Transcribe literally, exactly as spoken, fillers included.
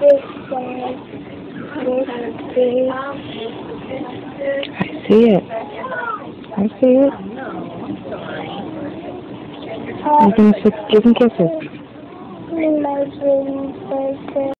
see it. I see it. You can, you can kiss it.